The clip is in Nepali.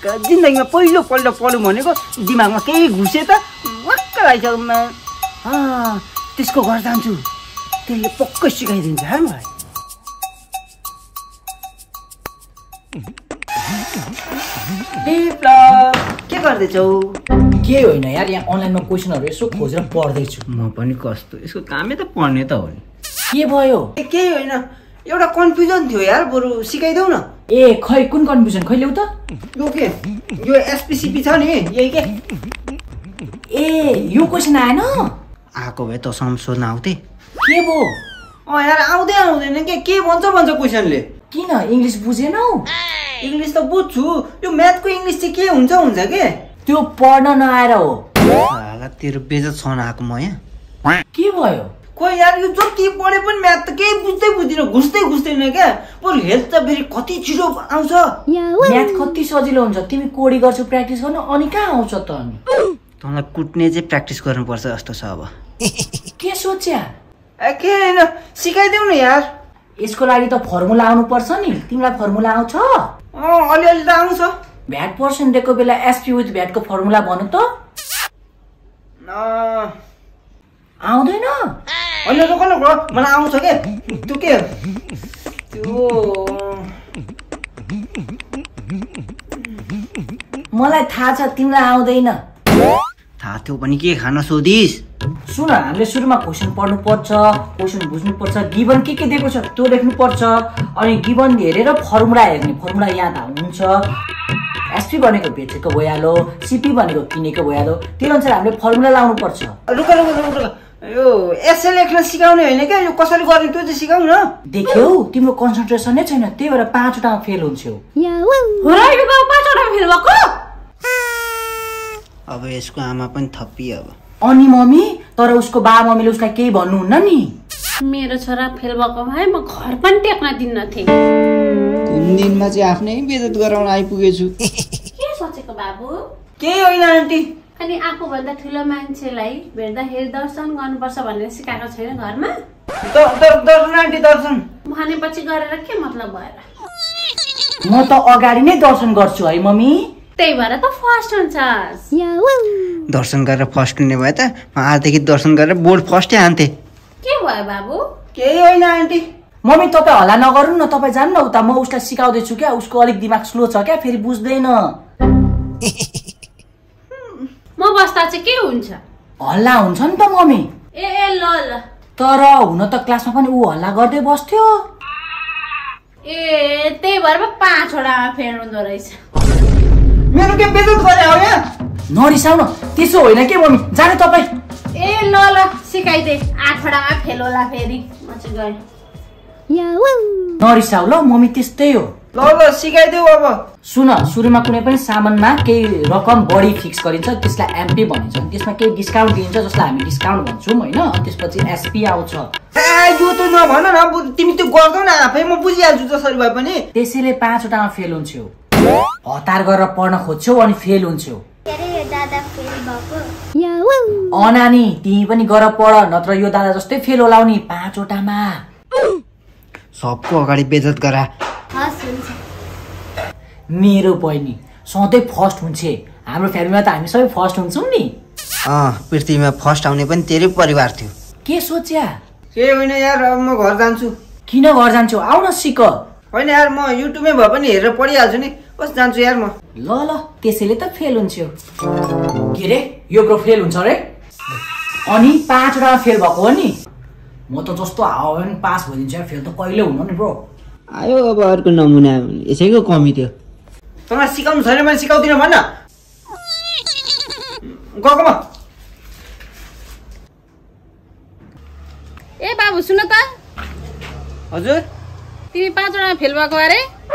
जिन्दगीमा पहिलोपल्ट पढ्नु भनेको दिमागमा केही घुसे त वाक्क लाग्छ। त्यसको घर जान्छु, त्यसले पक्कै सिकाइदिन्छ है मलाई। के गर्दैछौ? के होइन यार, यहाँ अनलाइनमा क्वेसनहरू यसो खोजेर पढ्दैछु। म पनि कस्तो, यसको कामै त पढ्ने त हो नि। के भयो? केही होइन, एउटा कन्फ्युजन थियो यार, बरु सिकाइदेऊ न। ए खै कुन कन्फ्युजन, खै ल्याउ त। यो के, यो एसपीसीपी छ नि, यही के? ए यो क्वेसन आएन? आएको भए त सोध्न आउँथे। के भो? यार आउँदैन के भन्छ क्वेसनले। किन इङ्ग्लिस बुझेनौ? इङ्ग्लिस त बुझ्छु, यो म्याथको इङ्ग्लिस चाहिँ के हुन्छ के? त्यो पढ्न नआएर हो। तेरो बेइज्जत छन आएको म यहाँ। के भयो? खोइ यार, यो जति पढे पनि म्याथ त केही बुझ्दैन, घुस्दैन क्या। बरु हेल्थ त फेरि कति छिटो आउँछ। म्याथ कति सजिलो हुन्छ, तिमी कोडी गर्छौ प्र्याक्टिस गर्नु, अनि कहाँ आउँछ त? अनि तँलाई कुट्ने चाहिँ प्र्याक्टिस गर्नुपर्छ जस्तो छ अब। के सोच्या? के होइन, सिकाइदेऊ न यार। यसको लागि त फर्मुला आउनु पर्छ नि, तिमीलाई फर्मुला आउँछ? अलिअलि त आउँछ। भ्याट पर्सेन्ट दिएको बेला एसपी विथ भ्याटको फर्मुला भन्नु त। आउँदैन? अहिले त कन मलाई आउँछ के? त्यो के त्यो मलाई थाहा छ तिमीलाई आउँदैन। थाहा थियो पनि के खान सोधिस्? सुन, हामीले सुरुमा क्वेसन पढ्नु पर्छ, क्वेसन बुझ्नु पर्छ, गिभन के दिएको छ त्यो लेख्नु पर्छ, अनि गिभन हेरेर फर्मुला हेर्ने, फर्मुला याद हुन्छ। एसपी भनेको बेचेको भइहाल्यो, सिपी भनेको किनेको भइहाल्यो, त्यो अनुसार हामीले फर्मुला लाउनु पर्छ। रुक, यो एसए लेख्न सिकाउने होइन क्या, यो कसरी गर्ने त्यो चाहिँ सिकाउ न। देख्यौ तिम्रो कन्सन्ट्रेसन नै छैन, त्यही भएर 5 वटामा फेल हुन्छौ। अब यसको आमा पनि थप्पी अब। अनि मम्मी, तर उसको बा मम्मीले उसलाई केही भन्नुहुन्न नि? मेरो छोरा फेल भएको भए म घर पनि टेक्न दिन्न थिएँ। कुन दिनमा चाहिँ आफ्नै बेइज्जत गराउन आइपुगेछु। के सोचेको बाबु? केही होइन आन्टी। अनि आफूभन्दा ठुलो मान्छेलाई भेट्दाखेरि दर्शन गर्नुपर्छ भनेर सिकाएको छैन घरमा? दर्शन आन्टी, दर्शन भनेपछि गरेर के मतलब भएर? म त अगाडि नै दर्शन गर्छु है मम्मी। त्यही भएर त फर्स्ट हुन्छस्। दर्शन गरेर फर्स्ट हुने भए त आजदेखि दर्शन गरेर बोर्ड फर्स्टै हान्थे। के भयो बाबु? केही होइन आन्टी। मम्मी तपाईँ हल्ला नगर्नु न, तपाईँ जानु न उता, म उसलाई सिकाउँदैछु क्या, उसको अलिक दिमाग स्लो छ क्या, फेरि बुझ्दैन। म बस्दा चाहिँ के हुन्छ? हल्ला हुन्छ नि त मम्मी। ए ल ल। तर हुन त क्लासमा पनि ऊ हल्ला गर्दै बस्थ्यो। ए त्यही भएर 5 वटामा फेल हुँदो रहेछ। मेरो के बेइज्जत गरे हो यहाँ? नरिसाउ न, त्यसो होइन के मम्मी, जाने तपाईँ। ए ल ल, सिकाइदे, 8 वटामा फेल होला फेरि, म चाहिँ गएँ। नरिसाउ ल मम्मी, त्यस्तै हो। ल सिकाइदेऊ अब। सुन, सुरुमा कुनै पनि सामानमा केही रकम बढी फिक्स गरिन्छ, त्यसलाई एमपी भनिन्छ, त्यसमा केही डिस्काउन्ट दिइन्छ जसलाई हामी डिस्काउन्ट भन्छौँ होइन, त्यसपछि एसपी आउँछ। यो त नभन न, तिमी त्यो गर्दौ न आफै, म बुझिहाल्छु जसरी भए पनि। त्यसैले 5 वटामा फेल हुन्छौ, हतार गरेर पढ्न खोज्छौ अनि फेल हुन्छौ। नानी तिमी पनि गर पढ, नत्र यो दादा जस्तै फेल होला नि 5 वटामा। सबको अगाडि बेइज्जत गरा। मेरो बहिनी सधैँ फर्स्ट हुन्छ, हाम्रो फ्यामिलीमा त हामी सबै फर्स्ट हुन्छौँ नि। पृथ्वीमा फर्स्ट आउने पनि तेरै परिवार थियो। के सोच्या? के होइन यार, अब म घर जान्छु। किन घर जान्छौ? आउ न सिक। होइन यार, म युट्युबमै भए पनि हेरेर पढिहाल्छु नि, बस जान्छु यार म। ल त्यसैले त फेल हुन्छौ। के रे, यो ब्रो फेल हुन्छ रे? अनि 5 वटा फेल भएको हो नि? म त जस्तो हावा पनि पास भइदिन्छु, फेल त कहिले हुनु नि ब्रो। आयो अब अर्को नमुना, यसैको कमी थियो। तँलाई सिकाउनु छैन भने सिकाउँदिन भन्न। गएको म। ए बाबु सुन त। हजुर? तिमी 5 वटामा फेल भएको अरे?